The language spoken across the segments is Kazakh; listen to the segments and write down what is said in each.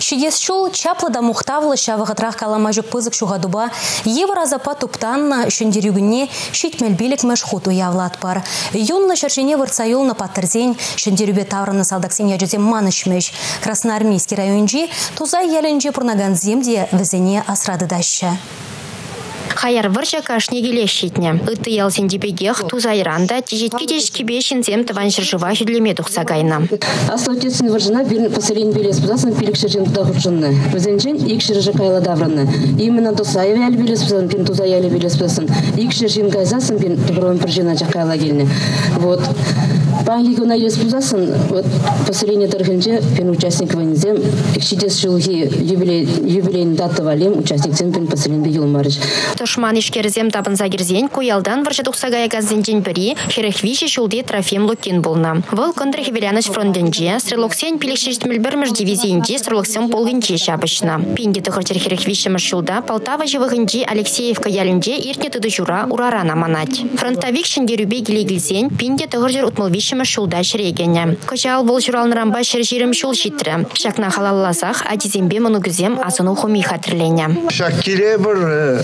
Шидес шул чаплыда мухтавлы шавығытрах каламажық пызык шуғадуба евр азапа туптанна шындерюгіне шитмелбелік мәшхут уявлат бар. Юнлы шаршыне вырцаюл на паттырзен шындерюбе тавраны салдаксен яжызем манышмеш. Красноармейский районжи тузай ялінже пұрнаган земде візіне асрады даща. Хаяр вырча кашне келешетне. Ыты ялсендебегех тузайранда тежетки бешін зем таван жыржыва жүдлеме дұқса гайна. Аслотецін выржына бірін пасалин белес бұзасын пилік шыржын тұдағыржынны. Өзенжен ек шыржы кайла давраны. Именно тусайы әлі белес бұзасын, пин тузай әлі белес бұзасын. Ек шыржын кайзасын, пин тұғырын піржина жақайла келіне. Вот. Панги гуна елес бұзасын, вот поселение тұрғынже пин участник ванзем, екшидес жылғы юбилейн даты валем, участник зем пин поселен бегел марыш. Тошман ишкерзем табын загерзен, куялдан варжа тұқсагая газден бірі, херехвиші шулде Трофим Лукин болна. Выл контр хевеляныш фронтенже, стрелоксен пилікшештмелбірміш дивизиинде стрелоксен полгынче шабышна. Пинде тұқыртер херехвиші шулда Полтава живығынже Алексеевка ялінде иртне тұды жура урарана манать. Фронтовик шендерубе гелегілзен, пинде тұқыртер утмылвиші шулда шірегене. Кочал бол журалнырamba шыр-жирім шул житрі. Шакна халалласақ, адизембе мұнугізем азыну хуми хатырлене. Шаккире бір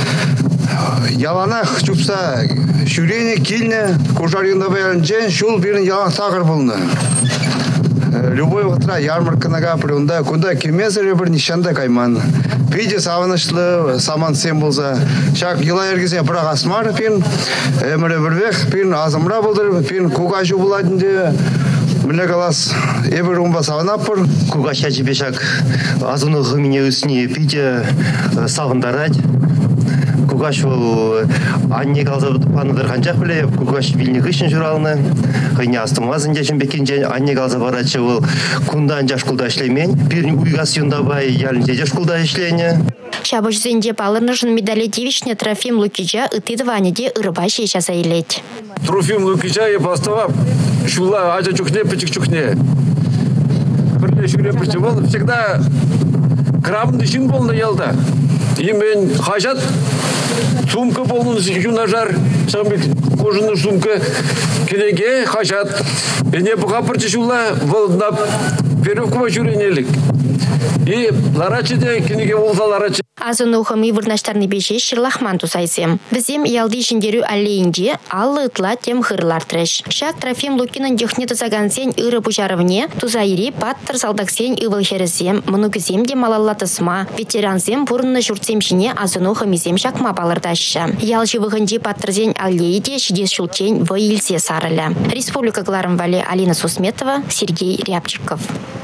яланақ чупса шүрені келіне кожарында бәлінжен шул бірін ялан сағыр болны. Любой утра ярмарканаға прионда куда кемезері бір нишанда кайман. Пейде савынышлы саман сен болса. Шак ела ергезе бірақ асмар пен, әмірі бірвек пен азымра болдыр, пен куғашу боладынде. Міне қалас ебір ұмба савынап бұр. Куғаша жібешак азыны ғыміне үсіне пейде савындарад. Кугаш ол анне қалза паныдыр қанчақ біле, кугаш виліне ғышын жүралыны, ғыне астымазын дешін бекенжен, анне қалза барачы ол күндан жашқылда ішлемен, бірін уйғас юндабай ялінде жашқылда ішлене. Шабыш зенде палырнышын медали девичне Трофим Лукича ытыдыванеде ырыба шеша заилет. Трофим Лукича е поставап, шула ажа чухне, пычык чухне. Бірле шүре пычы бол, всегда крабын шын болны елда. Имен хажат сумка болын юнажар, самбит кожаный сумка келеге хажат. Эне бұға бірчі шула волна веревкова жүренелік. И ларачыде кенеге болса ларачы. Азыны ухамы вырнаштарны беше шырлахман тусайсем. Бізем ялды ішіндеру әлейінде аллы ытла тем хырлар трэш. Шак Трофим Лукинын дюхне тузагансен ыры пужарывне, тузайри паттыр салдаксен ывыл хересем, мұнугізем де малаллатысма, ветеранзем бұрынны жұртсем жіне азыны ухамызем шакма балырдашы. Ял живығынде паттырзен әлейде шидес шултен вайылсе сарылы. Республика Гларым Вали Алина Сусметова, Сергей Рябчиков.